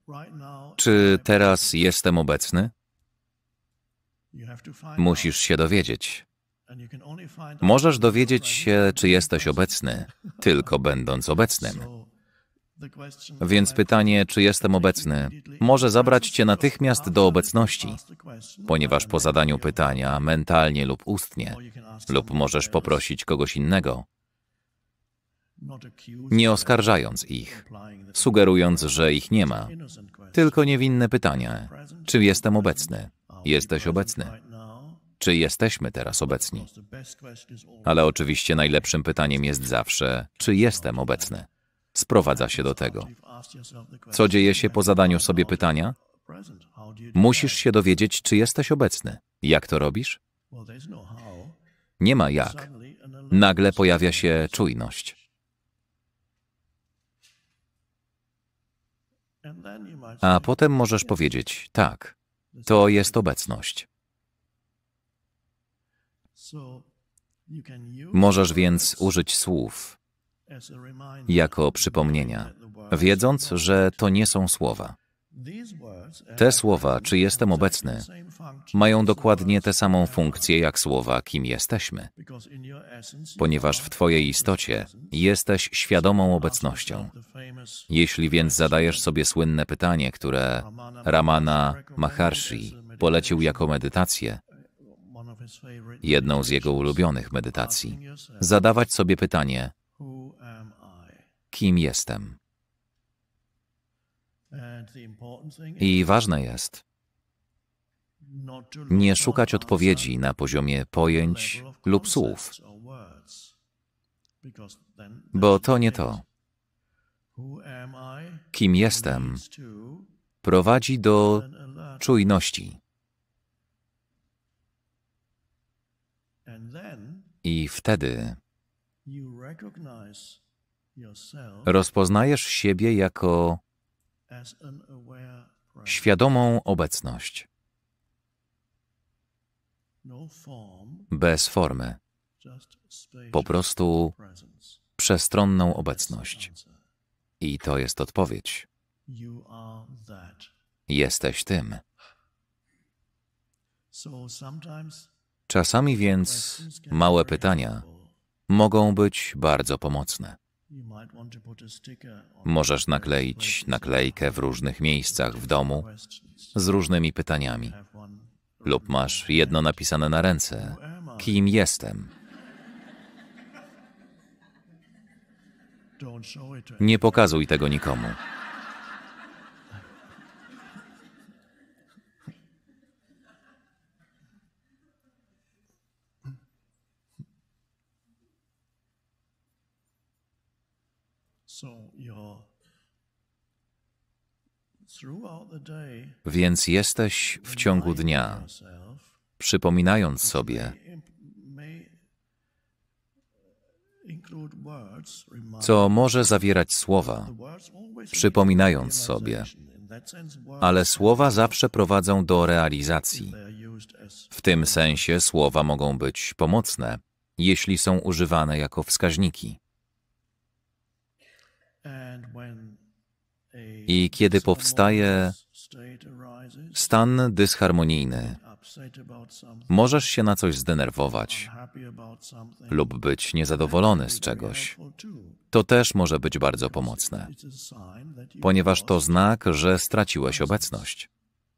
Czy teraz jestem obecny? Musisz się dowiedzieć. Możesz dowiedzieć się, czy jesteś obecny, tylko będąc obecnym. Więc pytanie, czy jestem obecny, może zabrać cię natychmiast do obecności, ponieważ po zadaniu pytania, mentalnie lub ustnie, lub możesz poprosić kogoś innego, nie oskarżając ich, sugerując, że ich nie ma, tylko niewinne pytanie, czy jestem obecny? Jesteś obecny? Czy jesteśmy teraz obecni? Ale oczywiście najlepszym pytaniem jest zawsze, czy jestem obecny? Sprowadza się do tego. Co dzieje się po zadaniu sobie pytania? Musisz się dowiedzieć, czy jesteś obecny. Jak to robisz? Nie ma jak. Nagle pojawia się czujność. A potem możesz powiedzieć, tak, to jest obecność. Możesz więc użyć słów jako przypomnienia, wiedząc, że to nie są słowa. Te słowa, czy jestem obecny, mają dokładnie tę samą funkcję jak słowa, kim jesteśmy, ponieważ w twojej istocie jesteś świadomą obecnością. Jeśli więc zadajesz sobie słynne pytanie, które Ramana Maharshi polecił jako medytację, jedną z jego ulubionych medytacji, zadawać sobie pytanie, kim jestem? I ważne jest nie szukać odpowiedzi na poziomie pojęć lub słów, bo to nie to. Kim jestem prowadzi do czujności. I wtedy rozpoznajesz siebie jako świadomą obecność. Bez formy. Po prostu przestronną obecność. I to jest odpowiedź. Jesteś tym. Czasami więc małe pytania mogą być bardzo pomocne. Możesz nakleić naklejkę w różnych miejscach w domu z różnymi pytaniami. Lub masz jedno napisane na ręce. Kim jestem? Nie pokazuj tego nikomu. Więc jesteś w ciągu dnia, przypominając sobie, co może zawierać słowa, przypominając sobie, ale słowa zawsze prowadzą do realizacji. W tym sensie słowa mogą być pomocne, jeśli są używane jako wskaźniki. I kiedy powstaje stan dysharmonijny, możesz się na coś zdenerwować lub być niezadowolony z czegoś. To też może być bardzo pomocne, ponieważ to znak, że straciłeś obecność.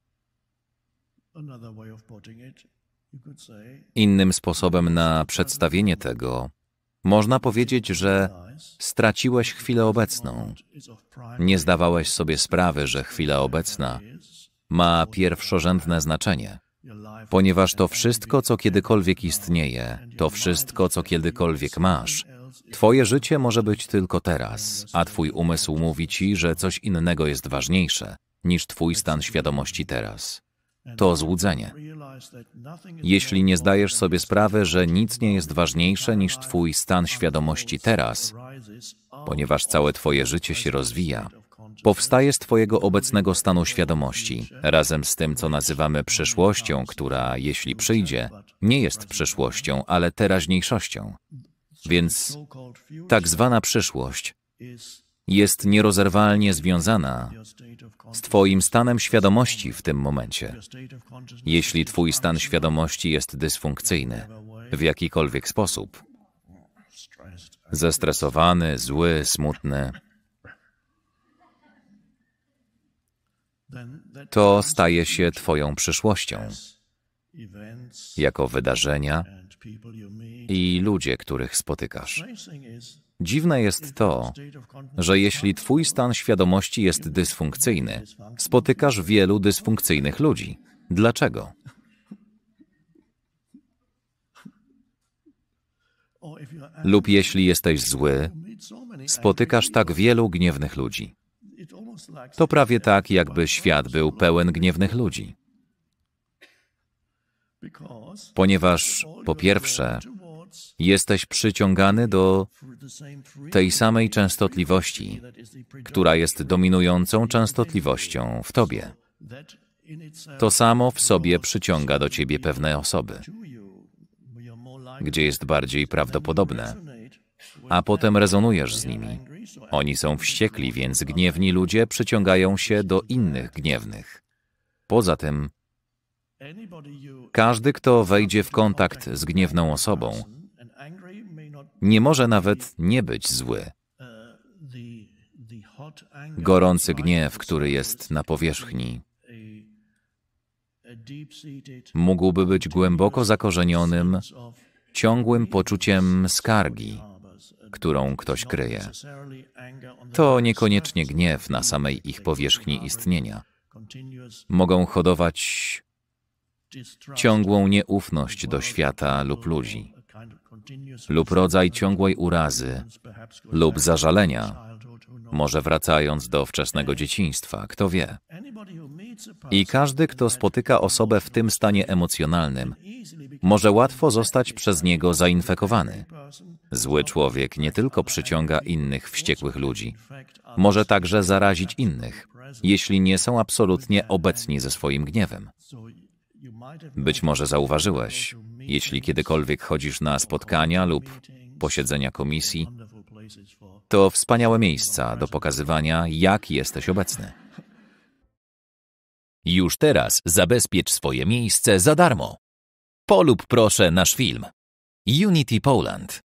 Innym sposobem na przedstawienie tego można powiedzieć, że straciłeś chwilę obecną. Nie zdawałeś sobie sprawy, że chwila obecna ma pierwszorzędne znaczenie, ponieważ to wszystko, co kiedykolwiek istnieje, to wszystko, co kiedykolwiek masz, twoje życie może być tylko teraz, a twój umysł mówi ci, że coś innego jest ważniejsze niż twój stan świadomości teraz. To złudzenie. Jeśli nie zdajesz sobie sprawy, że nic nie jest ważniejsze niż twój stan świadomości teraz, ponieważ całe twoje życie się rozwija, powstaje z twojego obecnego stanu świadomości, razem z tym, co nazywamy przyszłością, która, jeśli przyjdzie, nie jest przyszłością, ale teraźniejszością. Więc tak zwana przyszłość jest nierozerwalnie związana z Twoim stanem świadomości w tym momencie. Jeśli Twój stan świadomości jest dysfunkcyjny w jakikolwiek sposób, zestresowany, zły, smutny, to staje się Twoją przyszłością, jako wydarzenia i ludzie, których spotykasz. Dziwne jest to, że jeśli Twój stan świadomości jest dysfunkcyjny, spotykasz wielu dysfunkcyjnych ludzi. Dlaczego? Lub jeśli jesteś zły, spotykasz tak wielu gniewnych ludzi. To prawie tak, jakby świat był pełen gniewnych ludzi. Ponieważ, po pierwsze, jesteś przyciągany do tej samej częstotliwości, która jest dominującą częstotliwością w Tobie. To samo w sobie przyciąga do Ciebie pewne osoby, gdzie jest bardziej prawdopodobne, a potem rezonujesz z nimi. Oni są wściekli, więc gniewni ludzie przyciągają się do innych gniewnych. Poza tym, każdy, kto wejdzie w kontakt z gniewną osobą, nie może nawet nie być zły. Gorący gniew, który jest na powierzchni, mógłby być głęboko zakorzenionym, ciągłym poczuciem skargi, którą ktoś kryje. To niekoniecznie gniew na samej ich powierzchni istnienia. Mogą hodować ciągłą nieufność do świata lub ludzi, lub rodzaj ciągłej urazy lub zażalenia, może wracając do wczesnego dzieciństwa, kto wie. I każdy, kto spotyka osobę w tym stanie emocjonalnym, może łatwo zostać przez niego zainfekowany. Zły człowiek nie tylko przyciąga innych wściekłych ludzi, może także zarazić innych, jeśli nie są absolutnie obecni ze swoim gniewem. Być może zauważyłeś, jeśli kiedykolwiek chodzisz na spotkania lub posiedzenia komisji, to wspaniałe miejsca do pokazywania, jak jesteś obecny. Już teraz zabezpiecz swoje miejsce za darmo. Polub proszę nasz film. Unity Poland.